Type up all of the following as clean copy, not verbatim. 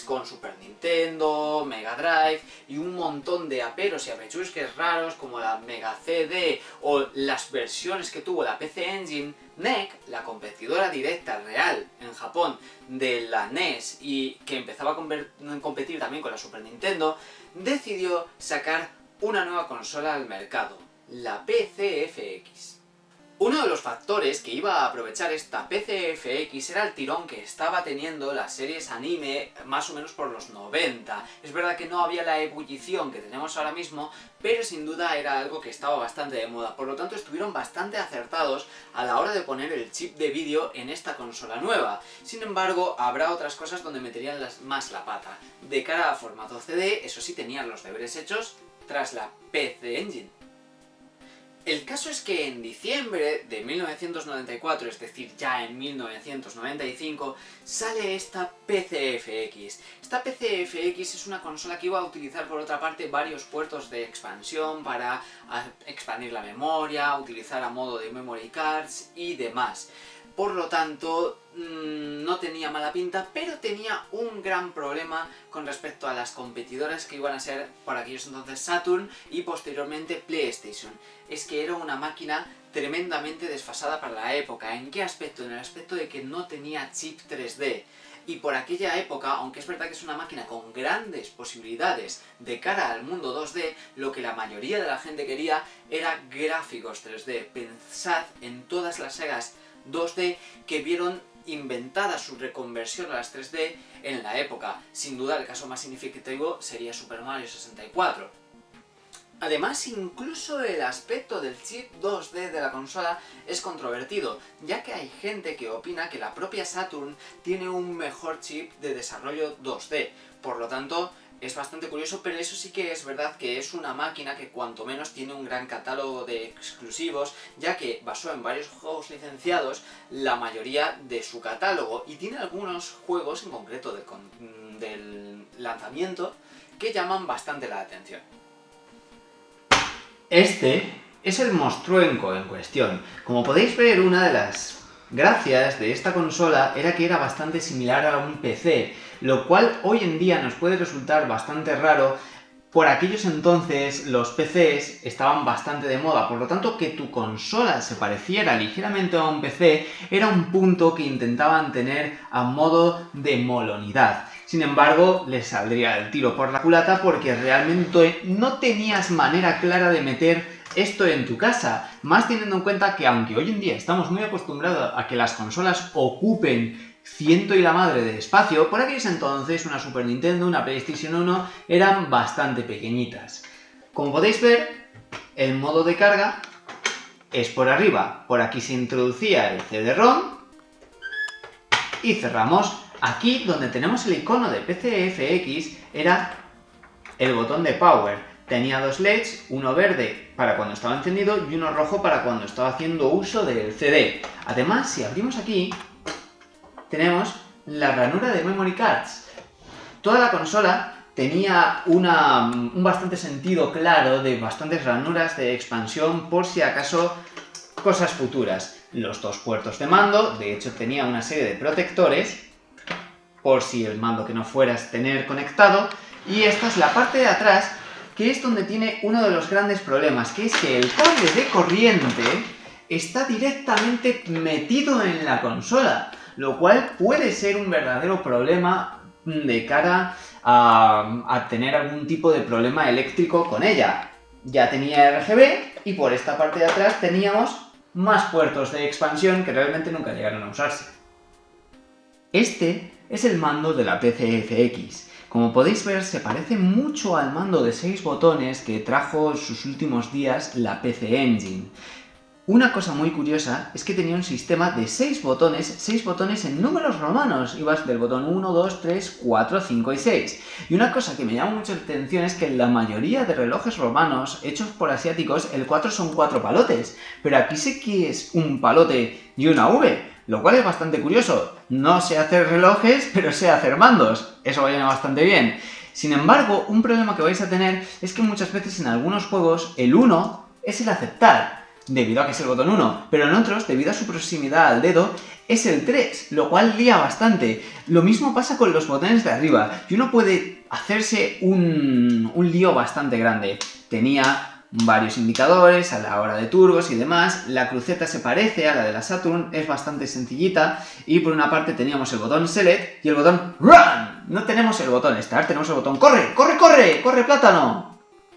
con Super Nintendo, Mega Drive y un montón de aperos y apechusques raros como la Mega CD o las versiones que tuvo la PC Engine. NEC, la competidora directa real en Japón de la NES y que empezaba a competir también con la Super Nintendo, decidió sacar una nueva consola al mercado, la PCFX. Uno de los factores que iba a aprovechar esta PCFX era el tirón que estaba teniendo las series anime más o menos por los 90. Es verdad que no había la ebullición que tenemos ahora mismo, pero sin duda era algo que estaba bastante de moda. Por lo tanto, estuvieron bastante acertados a la hora de poner el chip de vídeo en esta consola nueva. Sin embargo, habrá otras cosas donde meterían más la pata. De cara a formato CD, eso sí, tenían los deberes hechos tras la PC Engine. El caso es que en diciembre de 1994, es decir, ya en 1995, sale esta PCFX. Esta PCFX es una consola que iba a utilizar por otra parte varios puertos de expansión para expandir la memoria, utilizar a modo de memory cards y demás. Por lo tanto, no tenía mala pinta, pero tenía un gran problema con respecto a las competidoras que iban a ser por aquellos entonces Saturn y posteriormente PlayStation. Es que era una máquina tremendamente desfasada para la época. ¿En qué aspecto? En el aspecto de que no tenía chip 3D. Y por aquella época, aunque es verdad que es una máquina con grandes posibilidades de cara al mundo 2D, lo que la mayoría de la gente quería era gráficos 3D. Pensad en todas las sagas 2D que vieron inventada su reconversión a las 3D en la época. Sin duda el caso más significativo sería Super Mario 64. Además, incluso el aspecto del chip 2D de la consola es controvertido, ya que hay gente que opina que la propia Saturn tiene un mejor chip de desarrollo 2D. Por lo tanto, es bastante curioso, pero eso sí que es verdad que es una máquina que cuanto menos tiene un gran catálogo de exclusivos, ya que basó en varios juegos licenciados la mayoría de su catálogo, y tiene algunos juegos, en concreto del lanzamiento, que llaman bastante la atención. Este es el monstruenco en cuestión. Como podéis ver, una de las gracias de esta consola era que era bastante similar a un PC, lo cual hoy en día nos puede resultar bastante raro. Por aquellos entonces los PCs estaban bastante de moda, por lo tanto que tu consola se pareciera ligeramente a un PC era un punto que intentaban tener a modo de molonidad. Sin embargo, les saldría el tiro por la culata porque realmente no tenías manera clara de meter esto en tu casa, más teniendo en cuenta que aunque hoy en día estamos muy acostumbrados a que las consolas ocupen ciento y la madre de espacio, por aquellos entonces una Super Nintendo, una PlayStation 1 eran bastante pequeñitas. Como podéis ver, el modo de carga es por arriba. Por aquí se introducía el CD-ROM y cerramos. Aquí donde tenemos el icono de PCFX era el botón de Power. Tenía dos LEDs, uno verde para cuando estaba encendido y uno rojo para cuando estaba haciendo uso del CD. Además, si abrimos aquí, tenemos la ranura de memory cards. Toda la consola tenía un bastante sentido claro de bastantes ranuras de expansión por si acaso cosas futuras. Los dos puertos de mando, de hecho tenía una serie de protectores por si el mando que no fueras a tener conectado. Y esta es la parte de atrás, que es donde tiene uno de los grandes problemas, que es que el cable de corriente está directamente metido en la consola, lo cual puede ser un verdadero problema de cara a tener algún tipo de problema eléctrico con ella. Ya tenía RGB y por esta parte de atrás teníamos más puertos de expansión que realmente nunca llegaron a usarse. Este es el mando de la PCFX. Como podéis ver, se parece mucho al mando de 6 botones que trajo en sus últimos días la PC Engine. Una cosa muy curiosa es que tenía un sistema de 6 botones en números romanos. Ibas del botón 1, 2, 3, 4, 5 y 6. Y una cosa que me llama mucho la atención es que en la mayoría de relojes romanos hechos por asiáticos, el 4 son 4 palotes. Pero aquí sí que es un palote y una V, lo cual es bastante curioso. No sé hacer relojes, pero sé hacer mandos. Eso viene bastante bien. Sin embargo, un problema que vais a tener es que muchas veces en algunos juegos el 1 es el aceptar. debido a que es el botón 1, pero en otros, debido a su proximidad al dedo, es el 3, lo cual lía bastante. Lo mismo pasa con los botones de arriba, y uno puede hacerse un lío bastante grande. Tenía varios indicadores a la hora de turbos y demás, la cruceta se parece a la de la Saturn, es bastante sencillita, y por una parte teníamos el botón Select y el botón Run. No tenemos el botón Start, tenemos el botón ¡Corre! ¡Corre, corre! ¡Corre, plátano!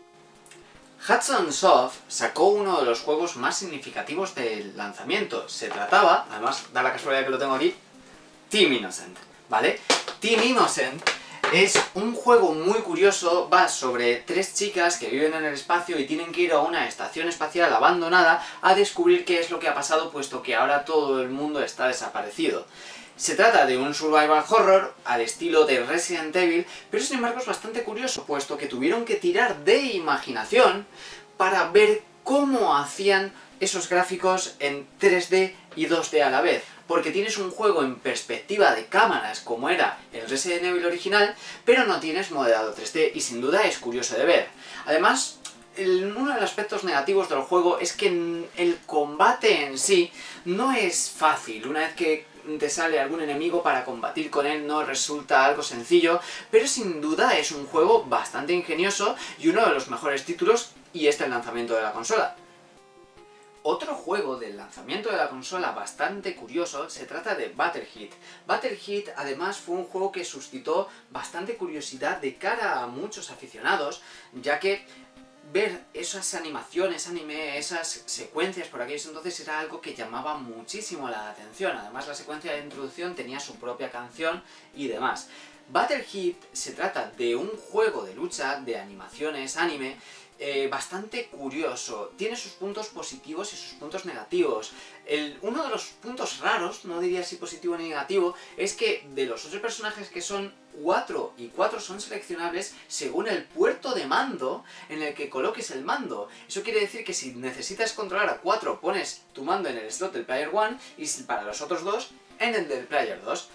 Hudson Soft sacó uno de los juegos más significativos del lanzamiento. Se trataba, además da la casualidad que lo tengo aquí, Team Innocent, ¿vale? Team Innocent es un juego muy curioso, va sobre 3 chicas que viven en el espacio y tienen que ir a una estación espacial abandonada a descubrir qué es lo que ha pasado, puesto que ahora todo el mundo está desaparecido. Se trata de un survival horror al estilo de Resident Evil, pero sin embargo es bastante curioso, puesto que tuvieron que tirar de imaginación para ver cómo hacían esos gráficos en 3D y 2D a la vez. Porque tienes un juego en perspectiva de cámaras como era el Resident Evil original, pero no tienes modelado 3D y sin duda es curioso de ver. Además, uno de los aspectos negativos del juego es que el combate en sí no es fácil. Una vez que te sale algún enemigo, para combatir con él no resulta algo sencillo, pero sin duda es un juego bastante ingenioso y uno de los mejores títulos, y el lanzamiento de la consola. Otro juego del lanzamiento de la consola bastante curioso se trata de Battle Hit. Battle Hit además fue un juego que suscitó bastante curiosidad de cara a muchos aficionados, ya que ver esas animaciones, esas secuencias por aquellos entonces era algo que llamaba muchísimo la atención. Además la secuencia de introducción tenía su propia canción y demás. Battle Hit se trata de un juego de lucha, de animaciones, anime, bastante curioso. Tiene sus puntos positivos y sus puntos negativos. Uno de los puntos raros, no diría si positivo ni negativo, es que de los 8 personajes que son 4 y 4 son seleccionables según el puerto de mando en el que coloques el mando. Eso quiere decir que si necesitas controlar a 4 pones tu mando en el slot del Player 1 y para los otros 2 en el del Player 2.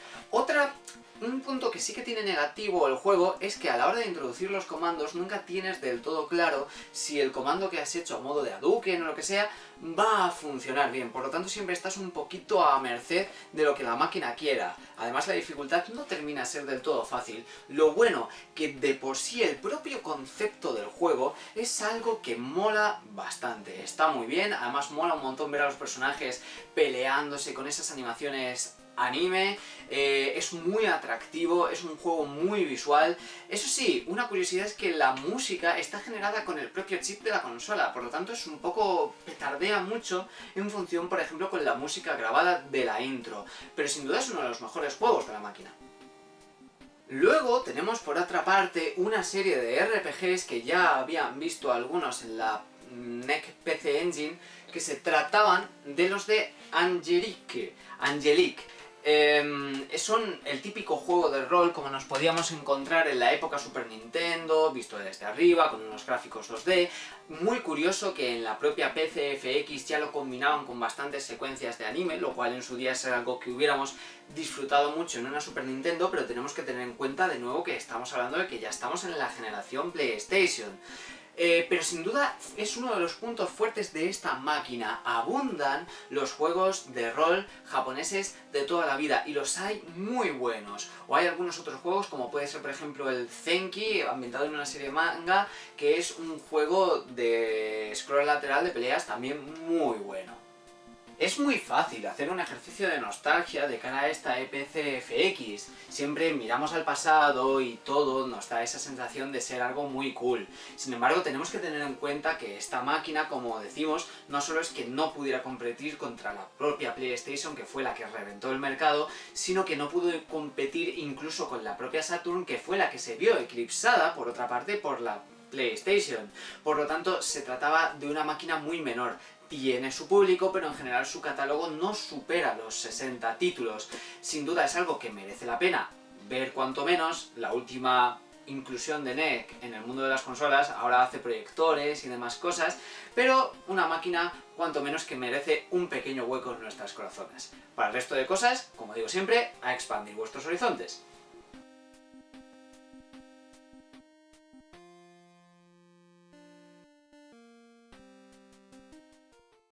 Un punto que sí que tiene negativo el juego es que a la hora de introducir los comandos nunca tienes del todo claro si el comando que has hecho a modo de Hadouken o lo que sea va a funcionar bien, por lo tanto siempre estás un poquito a merced de lo que la máquina quiera. Además la dificultad no termina a ser del todo fácil. Lo bueno que de por sí el propio concepto del juego es algo que mola bastante, está muy bien, además mola un montón ver a los personajes peleándose con esas animaciones anime, es muy atractivo, es un juego muy visual. Eso sí, una curiosidad es que la música está generada con el propio chip de la consola, por lo tanto es un poco, petardea mucho en función, por ejemplo, con la música grabada de la intro, pero sin duda es uno de los mejores juegos de la máquina. Luego tenemos por otra parte una serie de RPGs que ya habían visto algunos en la NEC PC Engine, que se trataban de los de Angelique. Son el típico juego de rol como nos podíamos encontrar en la época Super Nintendo, visto desde arriba, con unos gráficos 2D. Muy curioso que en la propia PCFX ya lo combinaban con bastantes secuencias de anime, lo cual en su día es algo que hubiéramos disfrutado mucho en una Super Nintendo, pero tenemos que tener en cuenta de nuevo que estamos hablando de que ya estamos en la generación PlayStation. Pero sin duda es uno de los puntos fuertes de esta máquina. Abundan los juegos de rol japoneses de toda la vida y los hay muy buenos. O hay algunos otros juegos como puede ser por ejemplo el Zenki, ambientado en una serie de manga, que es un juego de scroll lateral de peleas también muy bueno. Es muy fácil hacer un ejercicio de nostalgia de cara a esta PCFX. Siempre miramos al pasado y todo nos da esa sensación de ser algo muy cool. Sin embargo, tenemos que tener en cuenta que esta máquina, como decimos, no solo es que no pudiera competir contra la propia PlayStation, que fue la que reventó el mercado, sino que no pudo competir incluso con la propia Saturn, que fue la que se vio eclipsada, por otra parte, por la PlayStation. Por lo tanto, se trataba de una máquina muy menor. Tiene su público, pero en general su catálogo no supera los 60 títulos. Sin duda es algo que merece la pena ver cuanto menos. La última inclusión de NEC en el mundo de las consolas ahora hace proyectores y demás cosas, pero una máquina cuanto menos que merece un pequeño hueco en nuestros corazones. Para el resto de cosas, como digo siempre, a expandir vuestros horizontes.